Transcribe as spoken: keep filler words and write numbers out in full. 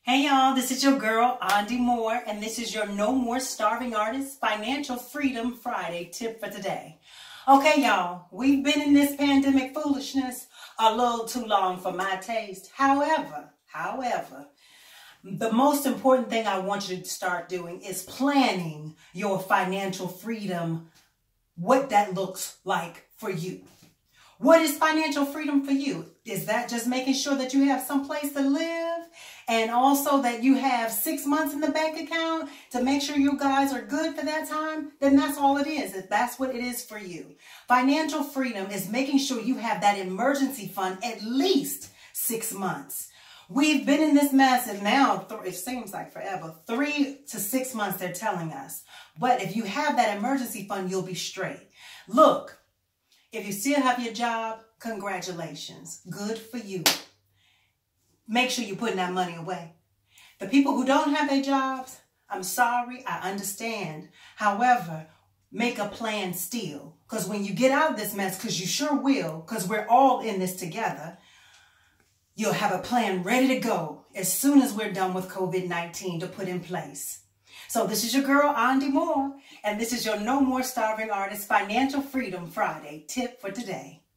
Hey y'all, this is your girl, Andi Moore, and this is your No More Starving Artist Financial Freedom Friday tip for today. Okay y'all, we've been in this pandemic foolishness a little too long for my taste. However, however, the most important thing I want you to start doing is planning your financial freedom, what that looks like for you. What is financial freedom for you? Is that just making sure that you have some place to live and also that you have six months in the bank account to make sure you guys are good for that time? Then that's all it is. If that's what it is for you. Financial freedom is making sure you have that emergency fund at least six months. We've been in this mess and now it seems like forever. Three to six months they're telling us. But if you have that emergency fund, you'll be straight. Look. If you still have your job, congratulations. Good for you. Make sure you're putting that money away. The people who don't have their jobs, I'm sorry, I understand. However, make a plan still. Because when you get out of this mess, because you sure will, because we're all in this together, you'll have a plan ready to go as soon as we're done with COVID nineteen to put in place. So this is your girl, Andi Moore, and this is your No More Starving Artist Financial Freedom Friday tip for today.